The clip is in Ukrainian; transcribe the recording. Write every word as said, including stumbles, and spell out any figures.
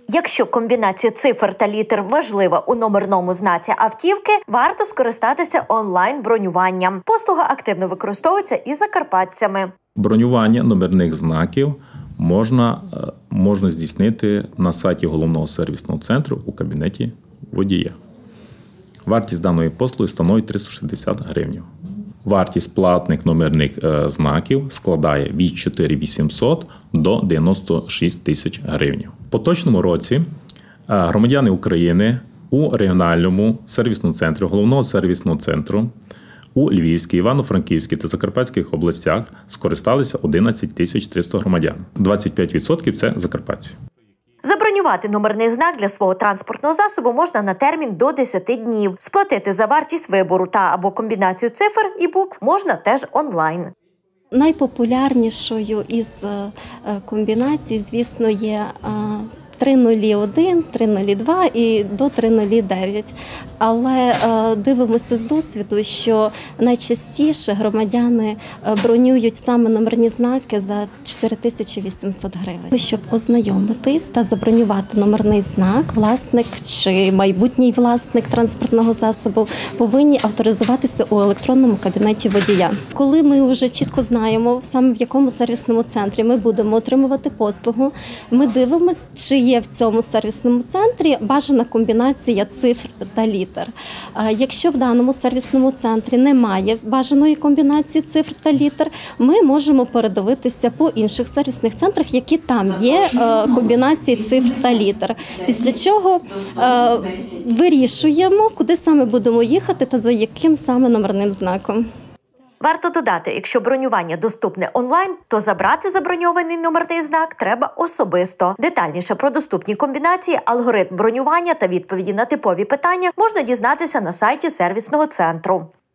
Якщо комбінація цифр та літер важлива у номерному знаці автівки, варто скористатися онлайн-бронюванням. Послуга активно використовується і закарпатцями. Бронювання номерних знаків можна, можна здійснити на сайті головного сервісного центру у кабінеті водія. Вартість даної послуги становить триста шістдесят гривень. Вартість платних номерних знаків складає від чотири тисячі вісімсот до дев'яносто шість тисяч гривень. В поточному році громадяни України у регіональному сервісному центрі, головного сервісного центру у Львівській, Івано-Франківській та Закарпатських областях скористалися одинадцять тисяч триста громадян. двадцять п'ять відсотків – це закарпатці. Забронювати номерний знак для свого транспортного засобу можна на термін до десяти днів. Сплатити за вартість вибору та або комбінацію цифр і букв можна теж онлайн. Найпопулярнішою із комбінацій, звісно, є три нуль один, три нуль два і до три нуль дев'ять. Але е, дивимося з досвіду, що найчастіше громадяни бронюють саме номерні знаки за чотири тисячі вісімсот гривень. Щоб ознайомитись та забронювати номерний знак, власник чи майбутній власник транспортного засобу повинні авторизуватися у електронному кабінеті водія. Коли ми вже чітко знаємо, саме в якому сервісному центрі ми будемо отримувати послугу, ми дивимося, чи є в цьому сервісному центрі бажана комбінація цифр та літер. Якщо в даному сервісному центрі немає бажаної комбінації цифр та літер, ми можемо передивитися по інших сервісних центрах, які там є комбінації цифр та літер. Після чого вирішуємо, куди саме будемо їхати та за яким саме номерним знаком. Варто додати, якщо бронювання доступне онлайн, то забрати заброньований номерний знак треба особисто. Детальніше про доступні комбінації, алгоритм бронювання та відповіді на типові питання можна дізнатися на сайті сервісного центру.